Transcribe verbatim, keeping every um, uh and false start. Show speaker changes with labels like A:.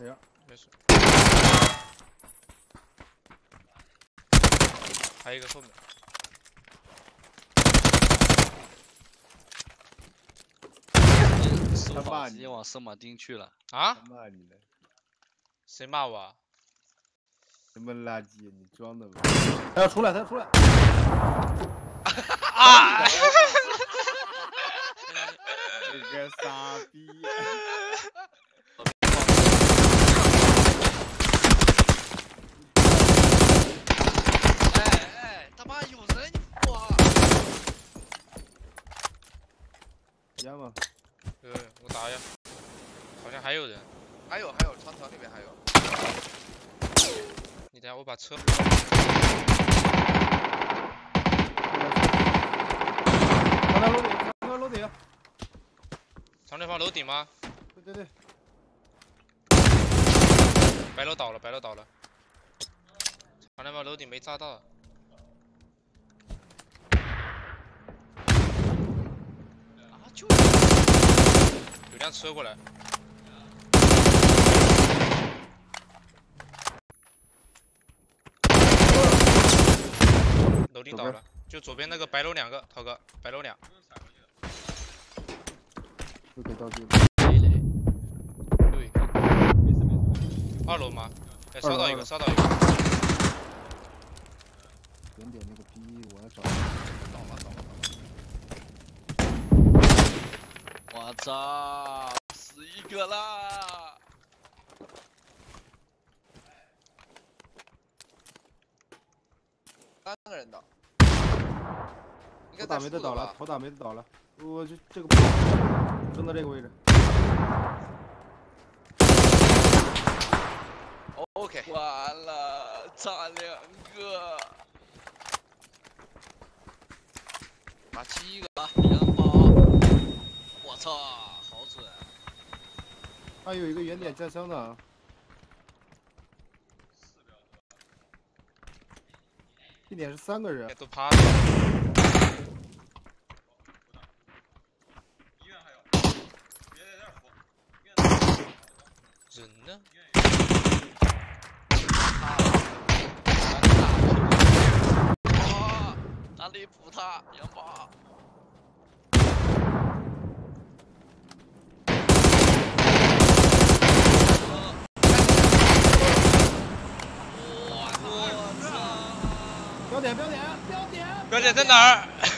A: 谁呀？
B: 没事。还有一个后面。
C: 手法直接往圣马丁去了
B: 啊！
A: 他骂你呢？
B: 谁骂我啊？
A: 什么垃圾？你装的吧？他要出来，他要出来！
B: 啊！
A: 这个傻逼！
C: 哎哎，他妈有人哇！
A: 烟吗？
B: 呃，我打一下，好像还有人。
D: 还有还有，长城里面还有。
B: 你等下，我把车。
A: 长城楼顶，长城楼顶。
B: 长城房楼顶吗？
A: 对对对。
B: 白楼倒了，白楼倒了。长城房楼顶没炸到。
C: 啊，就
B: 有辆车过来。楼顶倒了，就左边那个白楼两个，涛哥，白楼两。
A: 又给道具。
B: 对。二楼吗？哎，烧到一个，烧到一个。
A: 点点那个逼，我要找。
D: 倒了倒了倒了。
C: 我操，死一个啦！
D: 三个人倒。
A: 头打没得倒了，头打没得倒了。我这这个扔到这个位置。
D: OK。
C: 完了，差两个。
D: 打七个
C: 啊，两包。我操，好准！
A: 还有一个原点加枪的。一点是三个人。
B: 都趴着。人呢？
C: 哇，哪里补他？杨宝。
A: 标点标点标点
B: 标点在哪儿？